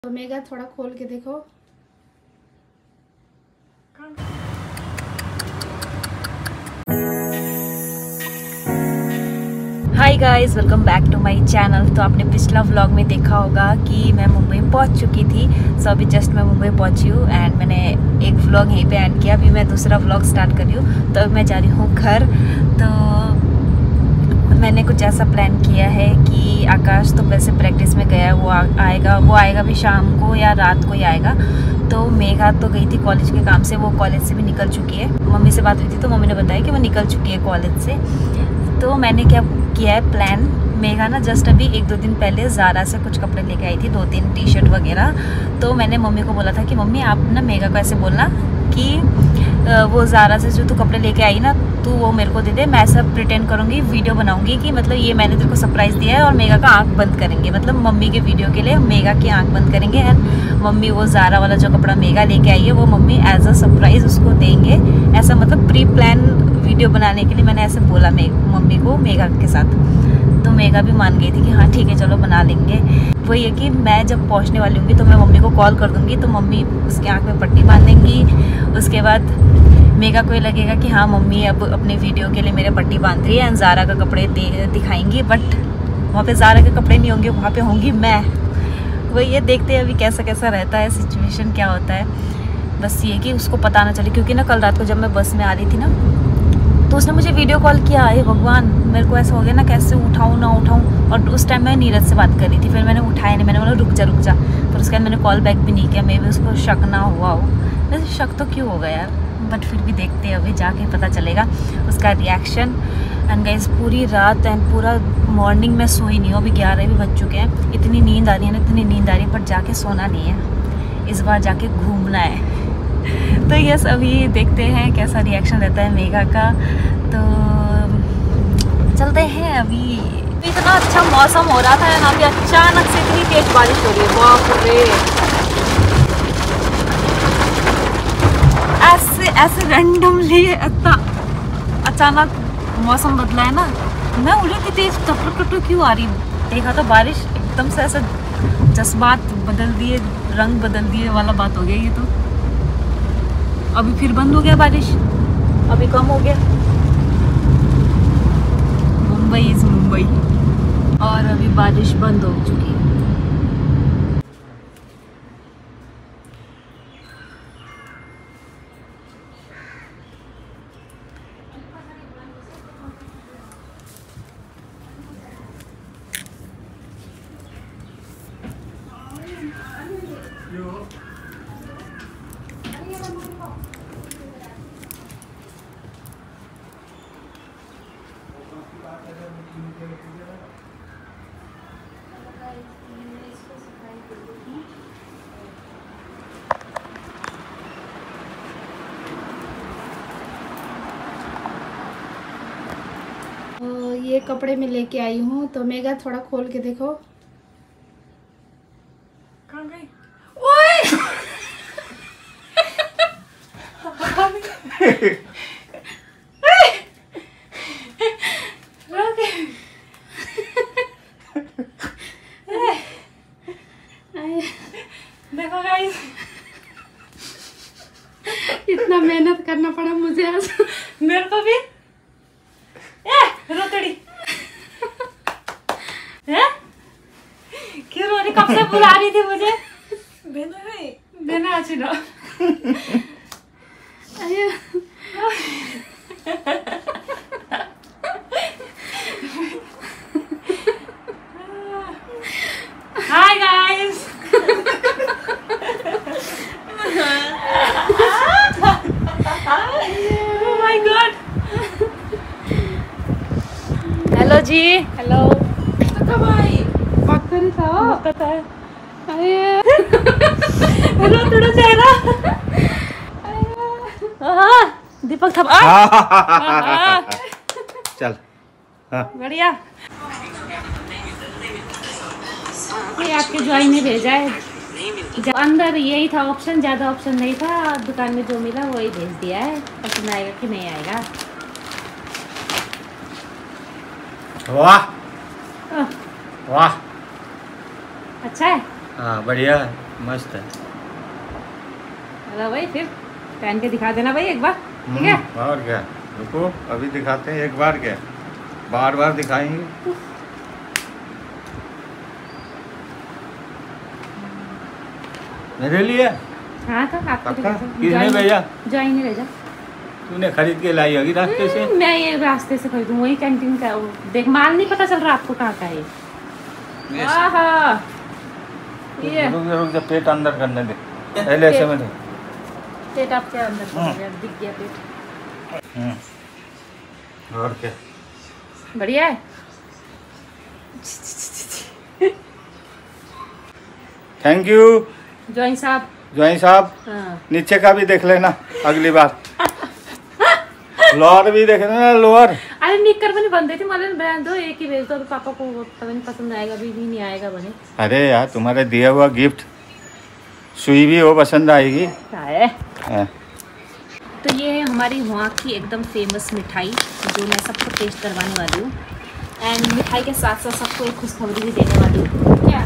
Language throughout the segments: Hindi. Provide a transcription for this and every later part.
तो मेगा थोड़ा खोल के देखो। Hi guys, welcome back to my channel. तो आपने पिछला व्लॉग में देखा होगा कि मैं मुंबई पहुंच चुकी थी। सो अभी जस्ट मैं मुंबई पहुंची हूँ एंड मैंने एक व्लॉग यहीं पे एंड किया। अभी मैं दूसरा व्लॉग स्टार्ट कर रही हूँ। तो मैं जा रही हूँ घर। तो मैंने कुछ ऐसा प्लान किया है कि आकाश तो वैसे प्रैक्टिस में गया है, वो आएगा भी शाम को या रात को ही आएगा। तो मेघा तो गई थी कॉलेज के काम से, वो कॉलेज से भी निकल चुकी है। मम्मी से बात हुई थी तो मम्मी ने बताया कि वो निकल चुकी है कॉलेज से। तो मैंने क्या किया है प्लान, मेघा ना जस्ट अभी 1-2 दिन पहले ज़ारा से कुछ कपड़े लेके आई थी, 2-3 टी शर्ट वगैरह। तो मैंने मम्मी को बोला था कि मम्मी आप ना मेघा को ऐसे बोलना कि वो ज़ारा से जो तू कपड़े लेके आई ना, तू वो मेरे को दे दे। मैं सब प्रिटेंड करूँगी, वीडियो बनाऊँगी कि मतलब ये मैंने तेरे को सरप्राइज़ दिया है, और मेघा का आँख बंद करेंगे। मतलब मम्मी के वीडियो के लिए मेघा की आँख बंद करेंगे एंड मम्मी वो ज़ारा वाला जो कपड़ा मेघा लेके आई है वो मम्मी एज अ सरप्राइज़ उसको देंगे। ऐसा मतलब प्री प्लान वीडियो बनाने के लिए मैंने ऐसे बोला मम्मी को मेघा के साथ। तो मेघा भी मान गई थी कि हाँ ठीक है चलो बना लेंगे। वही है कि मैं जब पहुंचने वाली होंगी तो मैं मम्मी को कॉल कर दूंगी, तो मम्मी उसके आँख में पट्टी बांध देंगी। उसके बाद मेघा को ये लगेगा कि हाँ मम्मी अब अपने वीडियो के लिए मेरे पट्टी बांध रही है एंड ज़ारा का कपड़े दिखाएंगी। बट वहाँ पे ज़ारा के कपड़े नहीं होंगे, वहाँ पे होंगी मैं। वही है, देखते हैं अभी कैसा कैसा रहता है, सिचुएशन क्या होता है। बस ये कि उसको पता ना चले, क्योंकि ना कल रात को जब मैं बस में आ रही थी ना तो उसने मुझे वीडियो कॉल किया। हे भगवान, मेरे को ऐसा हो गया ना कैसे उठाऊँ ना उठाऊँ। और उस टाइम मैं नीरज से बात कर रही थी, फिर मैंने उठाया नहीं, मैंने बोला रुक जा। फिर उसके बाद मैंने कॉल बैक भी नहीं किया। मे भी उसको शक ना हुआ हो। वैसे शक तो क्यों होगा यार, बट फिर भी देखते हैं, अभी जाके पता चलेगा उसका रिएक्शन। एंड गाइस पूरी रात एंड पूरा मॉर्निंग में सोई नहीं हूँ। अभी 11 भी बज चुके हैं। इतनी नींद आ रही है ना, इतनी नींद आ रही है, बट जाके सोना नहीं है, इस बार जाके घूमना है। तो यस, अभी देखते हैं कैसा रिएक्शन रहता है मेघा का। तो चलते हैं। अभी इतना अच्छा मौसम हो रहा था यहाँ पे, अचानक से इतनी तेज बारिश हो रही है, बाप रे। ऐसे रैंडमली अचानक मौसम बदला है ना। मैं उड़ी थी तेज, टप क्यों आ रही, देखा तो बारिश एकदम से ऐसे जज्बात बदल दिए, रंग बदल दिए वाला बात हो गया ये तो। अभी फिर बंद हो गया बारिश, अभी कम हो गया। मुंबई इज मुंबई, और अभी बारिश बंद हो चुकी है। ये कपड़े में लेके आई हूँ। तो मेगा थोड़ा खोल के देखो। कहाँ गई? देखो गाइस, इतना मेहनत करना पड़ा मुझे आज। मेरे को भी रोकड़ी है क्यों रो रही, कब से बुला रही थी मुझे। बेना अच्छी ना। Hi guys, oh my god. Hello ji, hello. कब आई बात था पता है थोड़ा चेहरा। दीपक था। चल बढ़िया। ये आपके ज्वाइन ने भेजा है, जब अंदर यही था ऑप्शन, ज्यादा ऑप्शन नहीं था, दुकान में जो मिला वही भेज दिया है। पसंद आएगा कि नहीं आएगा। वाह वाह, अच्छा है। हाँ बढ़िया। मस्त है। चलो भाई फिर पहन के दिखा देना भाई एक बार, ठीक है? और क्या, रुको अभी दिखाते हैं। एक बार क्या, बार बार दिखाएंगे। मेरे लिए? हाँ तो आपको पक्का? किसने भेजा? जॉई ने भेजा। तूने खरीद के लाई होगी रास्ते से? मैं ये रास्ते से खरीदूँ, वही कैंटीन का। वो देख, माल नहीं पता चल रहा आपको कहाँ का है ये। ये रुक जा, पेट अंदर करने दे। पहले ऐसे में दे। पेट आपके अंदर चला गया, दिख गया पेट। और क्या, बढ़िया है। थैंक यू जॉइन साहब। जॉइन साहब, हाँ। नीचे का भी देख लेना अगली बार। लोअर भी देख लेना, लोअर। अरे निक्कर बनी बंदे थी, मतलब ब्रांड दो एक ही भेज दो, तो पापा को पता नहीं पसंद आएगा भी नहीं आएगा बने। अरे यार, तुम्हारे दिया हुआ गिफ्ट सुई भी हो, पसंद आएगी। हाँ। तो ये है हमारी वहाँ की एकदम फेमस मिठाई जो मैं सबको टेस्ट करवाने वाली हूँ। एंड मिठाई के साथ साथ सबको एक खुशखबरी भी देने वाली हूँ। क्या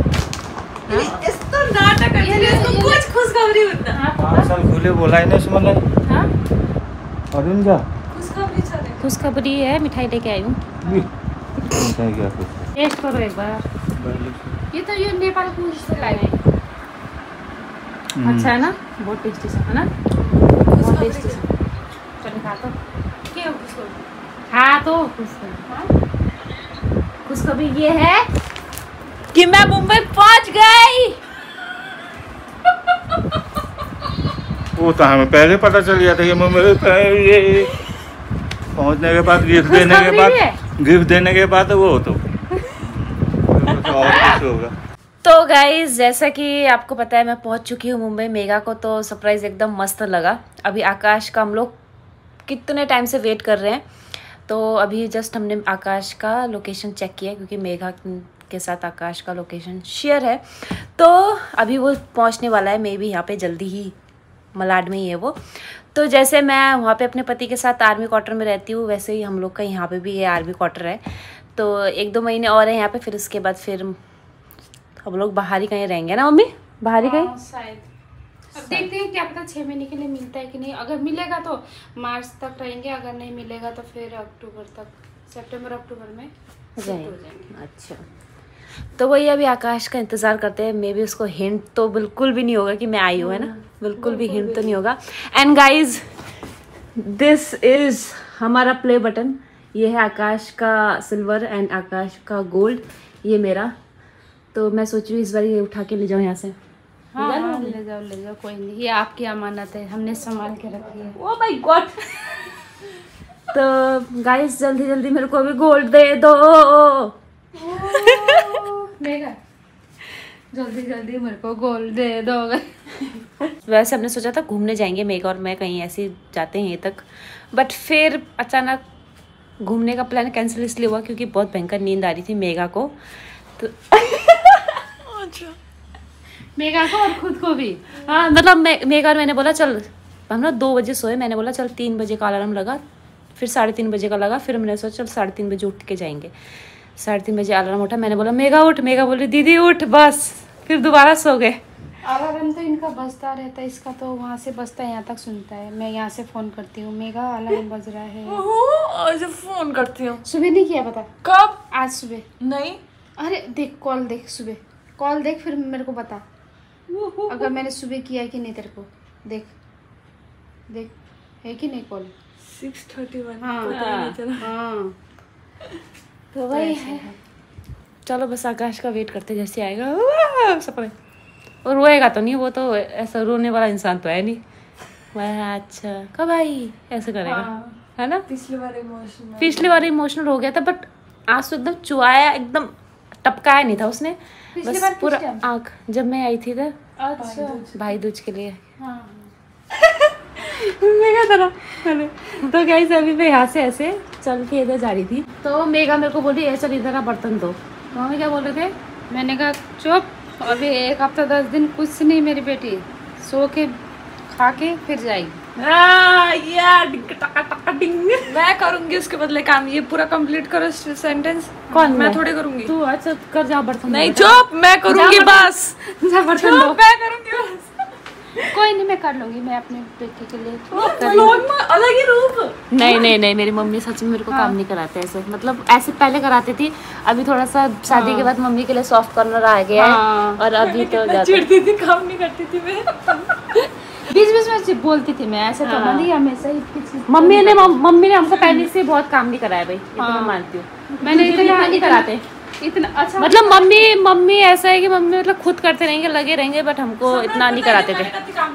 इसको नाटक कुछ खुशखबरी होता खुले बोला है ना इसमें। हाँ, अरुण जा, खुशखबरी है, मिठाई लेके आई हूँ। मिठाई क्या कुछ? टेस्ट करो एक बार। ये तो ये नेपाल को से लाई है। अच्छा है ना, बहुत टेस्टी सा है ना, बहुत टेस्टी सा। चलो खा तो, क्या उसको? हाँ तो खुशखबरी ये है कि मैं मुंबई पहुंच गई। वो तो हमें पहले पता चल गया था कि मुंबई ये पहुंचने के बाद गिफ्ट देने के बाद वो तो और कुछ होगा। तो गाइज जैसा कि आपको पता है मैं पहुंच चुकी हूँ मुंबई। मेगा को तो सरप्राइज एकदम मस्त लगा। अभी आकाश का हम लोग कितने टाइम से वेट कर रहे हैं, तो अभी जस्ट हमने आकाश का लोकेशन चेक किया क्योंकि मेगा के साथ आकाश का लोकेशन शेयर है। तो अभी वो पहुंचने वाला है, मे बी यहाँ पे जल्दी ही, मलाड में ही है वो। तो जैसे मैं वहाँ पे अपने पति के साथ आर्मी क्वार्टर में रहती हूँ, वैसे ही हम लोग का यहाँ पे भी ये आर्मी क्वार्टर है। तो 1-2 महीने और है यहाँ पे, फिर उसके बाद फिर हम लोग बाहर ही कहीं रहेंगे ना मम्मी, बाहर ही कहीं शायद। अब देखते हैं, क्या पता 6 महीने के लिए मिलता है कि नहीं। अगर मिलेगा तो मार्च तक रहेंगे, अगर नहीं मिलेगा तो फिर अक्टूबर तक, सितंबर अक्टूबर में शिफ्ट हो जाएंगे। अच्छा, तो वही अभी आकाश का इंतज़ार करते हैं। मे बी उसको हिंट तो बिल्कुल भी नहीं होगा कि मैं आई हूँ, है ना, बिल्कुल भी हिंट तो नहीं होगा। एंड गाइज दिस इज हमारा प्ले बटन। ये है आकाश का सिल्वर एंड आकाश का गोल्ड, ये मेरा। तो मैं सोच रही हूँ इस बार ये उठा के ले जाऊँ यहाँ से। हाँ, ले जाओ, कोई नहीं, ये आपकी अमानत है, हमने संभाल के रखी है। Oh my god. तो गाइस जल्दी मेरे को भी गोल्ड दे दो। मेगा जल्दी मेरे को गोल्ड दे दो। वैसे हमने सोचा था घूमने जाएंगे मेगा और मैं, कहीं ऐसे जाते हैं यहीं तक, बट फिर अचानक घूमने का प्लान कैंसिल इसलिए हुआ क्योंकि बहुत भयंकर नींद आ रही थी मेगा को। तो मेगा को और खुद को भी। हाँ, मतलब मेगा और मैंने बोला चल, हम ना 2 बजे सोए, मैंने बोला चल 3 बजे का अलार्म लगा, फिर 3:30 बजे का लगा, फिर मैंने सोचा चल 3:30 बजे उठ के जाएंगे। 3:30 बजे अलार्म उठा, मैंने बोला मेगा उठ, मेगा बोली दीदी उठ, बस फिर दोबारा सो गए। अलार्म तो इनका बजता रहता है, इसका तो वहाँ से बजता है यहाँ तक सुनता है। मैं यहाँ से फोन करती हूँ, मेगा अलार्म बज रहा है। आज फोन करती हूँ। सुबह नहीं किया पता? कब? आज सुबह। नहीं, अरे देख, कॉल देख, सुबह कॉल देख, फिर मेरे को बता अगर मैंने सुबह किया है कि नहीं। तेरे को देख है कि नहीं कॉल? 6:31। हाँ। तो वही है, चलो बस आकाश का वेट करते, जैसे आएगा सपने। और रोएगा तो नहीं, वो तो ऐसा रोने वाला इंसान तो है नहीं। वह अच्छा कब आई ऐसे करेगा, है ना। पिछली बार इमोशनल हो गया था, बट आज तो एकदम चुआया, एकदम टपकाया नहीं था उसने, बस पूरा आँख, जब मैं आई थी तो भाई दूज के लिए। तो गाइस अभी मैं यहाँ से ऐसे चल के इधर जा रही थी, तो मेगा मेरे को बोली ऐसा इधर का बर्तन दो। तो हमें क्या बोल रहे थे? मैंने कहा चुप, अभी 1 हफ्ता 10 दिन कुछ नहीं, मेरी बेटी सो के खा के फिर जाएगी। मैं करूंगी उसके बदले काम। ये पूरा कंप्लीट करो सेंटेंस। कौन? मैं थोड़ी करूंगी। तू अच्छा कर, जा बर्तन नहीं चुप, मैं करूंगी बस। जा बर्तन चुप, धो। मैं करूंगी बस। कोई नहीं, मैं कर लूंगी, मैं अपने बेटे के लिए कर व्लॉग में अलग ही रूप। नहीं नहीं नहीं, मेरी मम्मी सच में मेरे को काम नहीं कराते ऐसे, मतलब ऐसे पहले कराती थी, अभी थोड़ा सा शादी के बाद मम्मी के लिए सॉफ्ट कॉर्नर आ गया है। और अभी तो चिढ़ती थी, काम नहीं करती थी मैं। बीच बीच में बोलती थी मैं, ऐसे तो नहीं हमेशा ही। मम्मी ने हमको पहले से बहुत काम नहीं कराया भाई, इतना मैं मानती हूँ। मैंने इतना नहीं कराते इतना। अच्छा मतलब मम्मी ऐसा है कि मम्मी मतलब खुद करते रहेंगे, लगे रहेंगे, बट हमको इतना नहीं कराते थे।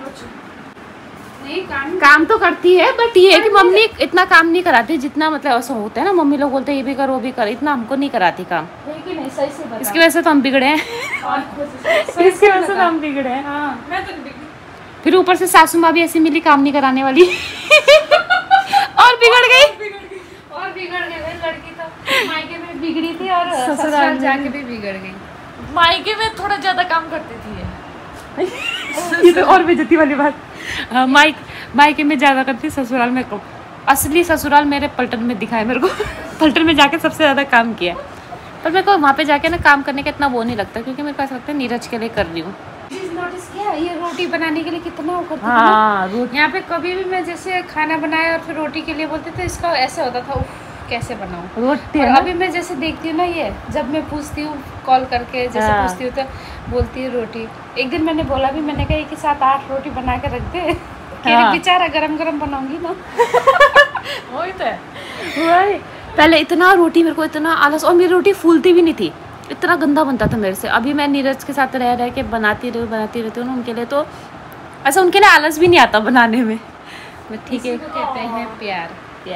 नहीं काम तो करती है, बट ये है कि मम्मी इतना काम नहीं कराती जितना मतलब ऐसा होता है ना, मम्मी लोग बोलते हैं ये भी कर वो भी कर, इतना हमको नहीं कराती काम। नहीं, सही से इसकी वजह से तो हम बिगड़े हैं। इसकी वजह से तो हम बिगड़े हैं। हाँ, मैं तो बिगड़ी। फिर ऊपर से सासू माँ भी ऐसी मिली काम नहीं कराने वाली और बिगड़ गई। लड़की तो मायके में बिगड़ी थी और ससुराल जाके भी बिगड़ गई। मायके में थोड़ा ज्यादा काम करती थी ये तो और बेइज्जती वाली बात। मायके में ज्यादा करती, ससुराल में कम। असली ससुराल मेरे पलटन में दिखा है मेरे को। पलटन में जाके सबसे ज्यादा काम किया, पर मेरे को वहाँ पे जाके ना काम करने का इतना वो नहीं लगता, क्योंकि मेरे को ऐसा लगता है नीरज के लिए कर रही हूँ। नोटिस किया ये रोटी बनाने के लिए कितना वो करती थी। यहाँ पे कभी भी मैं जैसे खाना बनाया और फिर रोटी के लिए बोलते थे, इसका ऐसे होता था कैसे बनाऊं रोटी। और अभी मैं जैसे देखती हूँ ना, ये जब मैं पूछती हूँ कॉल करके, जैसे पूछती हूँ तो बोलती है रोटी। एक दिन मैंने बोला भी, मैंने कहा कि 7-8 रोटी बना के रख दे, बेचारा गरम गरम बनाऊंगी ना। वही तो है। पहले इतना रोटी मेरे को इतना आलस, और मेरी रोटी फूलती भी नहीं थी, इतना गंदा बनता था मेरे से। अभी मैं नीरज के साथ रह के बनाती रहती हूँ ना, उनके लिए तो ऐसा, उनके लिए आलस भी नहीं आता बनाने में। ठीक है, कहते हैं प्यार।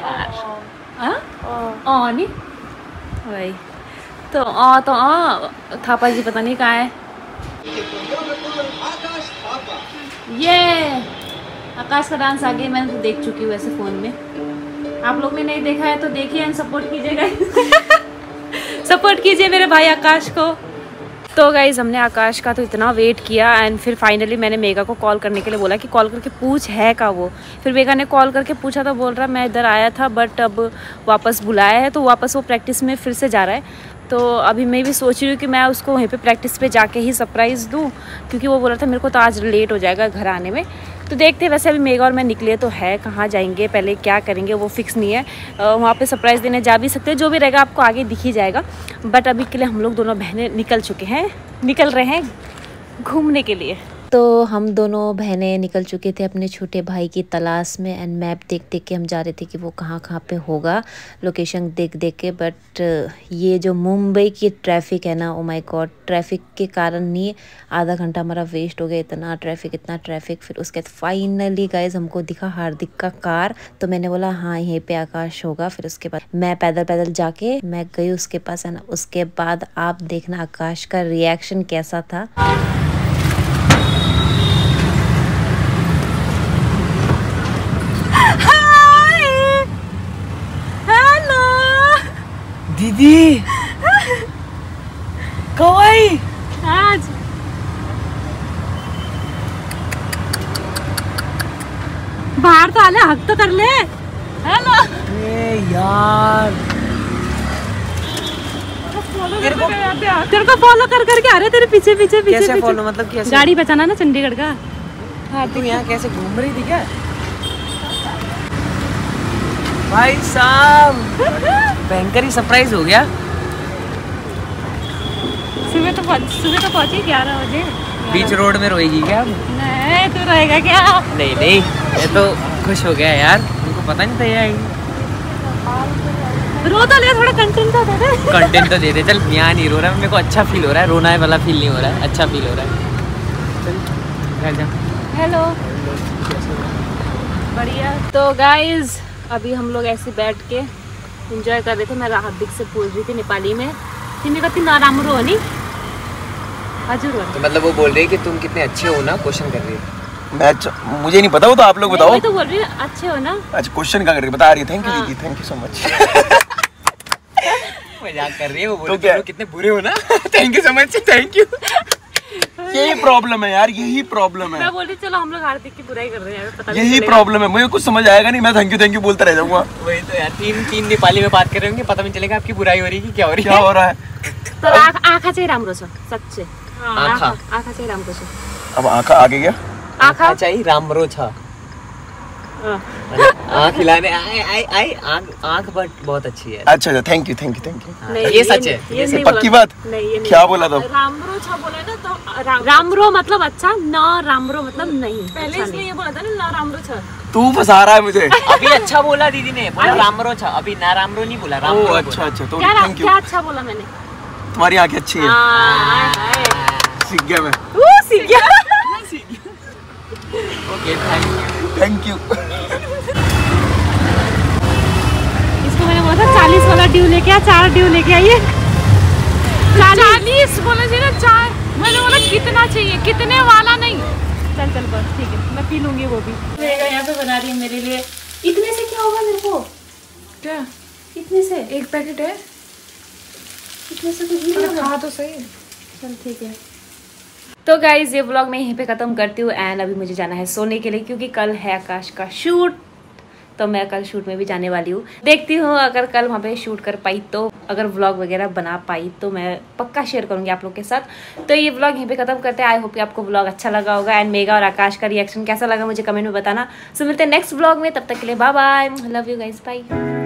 नहीं वही तो थापा जी पता नहीं कहाँ है। ये आकाश का डांस आगे मैंने तो देख चुकी हूँ वैसे फ़ोन में। आप लोग ने नहीं देखा है तो देखिए एंड सपोर्ट कीजिएगा। सपोर्ट कीजिए मेरे भाई आकाश को। तो गाइज़ हमने आकाश का तो इतना वेट किया, एंड फिर फाइनली मैंने मेगा को कॉल करने के लिए बोला कि कॉल करके पूछ है का वो। फिर मेगा ने कॉल करके पूछा तो बोल रहा मैं इधर आया था, बट अब वापस बुलाया है, तो वापस वो प्रैक्टिस में फिर से जा रहा है। तो अभी मैं भी सोच रही हूँ कि मैं उसको वहीं पे प्रैक्टिस पे जाके ही सरप्राइज़ दूँ, क्योंकि वो बोल रहा था मेरे को तो आज लेट हो जाएगा घर आने में। तो देखते हैं, वैसे अभी मेगा और मैं निकले तो है, कहाँ जाएंगे पहले क्या करेंगे वो फिक्स नहीं है। वहाँ पे सरप्राइज़ देने जा भी सकते हैं, जो भी रहेगा आपको आगे दिख ही जाएगा। बट अभी के लिए हम लोग दोनों बहनें निकल रहे हैं घूमने के लिए। तो हम दोनों बहनें निकल चुके थे अपने छोटे भाई की तलाश में, एंड मैप देख देख के हम जा रहे थे कि वो कहाँ पे होगा, लोकेशन देख देख के। बट ये जो मुंबई की ट्रैफिक है ना, ओ माय गॉड, ट्रैफिक के कारण नहीं आधा घंटा हमारा वेस्ट हो गया, इतना ट्रैफिक। फिर उसके बाद फाइनली गाइज हमको दिखा हार्दिक का कार, तो मैंने बोला हाँ यहीं पे आकाश होगा। फिर उसके बाद मैं पैदल जाके मैं गई उसके पास, है ना। उसके बाद आप देखना आकाश का रिएक्शन कैसा था। दीदी कवाई आज बाहर तो आले, हक तो कर ले। हेलो यार, तेरे को फॉलो करके आ रहे, तेरे पीछे कैसे फॉलो, मतलब कैसे? गाड़ी बचाना ना चंडीगढ़ का। हाँ, तू यहाँ कैसे घूम रही थी क्या भाई साहब? भयंकर ही सरप्राइज हो गया। सुबह तो पहुंची 11 बजे। बीच रोड में रोएगी क्या? नहीं, तू रहेगा क्या? नहीं, मैं तो खुश हो गया यार, उनको पता नहीं था ये आएगी। रो तो ले, थोड़ा कंटेंट तो दे दे। कंटेंट तो दे दे, चल। यहाँ नहीं रो रहा, मेरे को अच्छा फील हो रहा है, रोना है वाला फील नहीं हो रहा है, अच्छा फील हो रहा है। चल घर जा। हेलो, बढ़िया। तो गाइज अभी हम लोग ऐसे बैठ के एंजॉय कर रहे थे। मैं हार्दिक से पूछ रही थी नेपाली में, तिमी कति नराम्रो हो नि? हजुर हो। तो मतलब वो बोल रही है कि तुम कितने अच्छे हो ना, क्वेश्चन कर रही है। मैं मुझे नहीं पता, वो तो आप लोग बताओ। मैं तो बोल रही हूँ अच्छे हो ना। अच्छा, क्वेश्चन क्या कर रही है बता रही है। थैंक यू दीदी, थैंक यू सो मच। मजाक कर रही है वो, बोल रही है कितने बुरे हो ना। Thank you so much, thank you. यही प्रॉब्लम है यार, यही प्रॉब्लम है। मैं बोल रही चलो हम लोग हार्दिक की बुराई कर रहे हैं, पता नहीं यही चलेगा। प्रॉब्लम है, मुझे कुछ समझ आएगा नहीं, मैं थैंक यू बोलता रह जाऊंगा। वही तो यार, तीन नेपाली में बात कर रहे होंगे, पता नहीं चलेगा आपकी बुराई हो रही है कि क्या हो रही है। क्या हो रहा है? तर आँखा चाहिँ राम्रो छ सच्चे। आँखा आँखा चाहिँ राम्रो छ। अब आँखा आगे क्या? आँखा चाहिए रामरो छ। आँख हिलाने आँख बट बहुत अच्छी है। अच्छा थैंक यू। नहीं, ये सच है, ये नहीं पक्की बोला। बात? नहीं, ये नहीं क्या बोला। बोला तो? रामरो छ बोला ना तो रामरो मतलब अच्छा, न रामरो मतलब नहीं। पहले इसलिए ये बोला था ना, न रामरो छ। तू फंसा रहा है मुझे। अभी अच्छा बोला दीदी ने, बोला रामरो छ, अभी ना रामरो नहीं बोला, रामरो ओह बोला। अच्छा तो क्या थैंक यू। क्या अच्छा बोला मैंने? तुम्हारी आंखें अच्छी है, सीख गया मैं। सीख गया। Okay thank you. इसको मैंने बोला था 40 वाला ड्यू लेके आ, 4 ड्यू लेके आइए। 40 बोला चाहिए ना, 4। मैंने बोला कितना चाहिए, कितने वाला नहीं। चल बस ठीक है, मैं पी लूंगी वो भी। यहाँ पे बना रही है मेरे लिए। इतने से क्या होगा मेरे को? क्या? इतने से एक पैकेट है, इतने से कुछ नहीं होगा। खा तो सही। चल ठीक है। तो गाइज ये व्लॉग मैं यहीं पे ख़त्म करती हूँ एंड अभी मुझे जाना है सोने के लिए, क्योंकि कल है आकाश का शूट। तो मैं कल शूट में भी जाने वाली हूँ। देखती हूँ अगर कल वहाँ पे शूट कर पाई तो, अगर व्लॉग वगैरह बना पाई तो मैं पक्का शेयर करूँगी आप लोग के साथ। तो ये व्लॉग यहीं पे ख़त्म करते हैं। आई होप कि आपको व्लॉग अच्छा लगा होगा एंड मेगा और आकाश का रिएक्शन कैसा लगा मुझे कमेंट में बताना। सो मिलते हैं नेक्स्ट व्लॉग में, तब तक के लिए bye bye, love you guys, bye.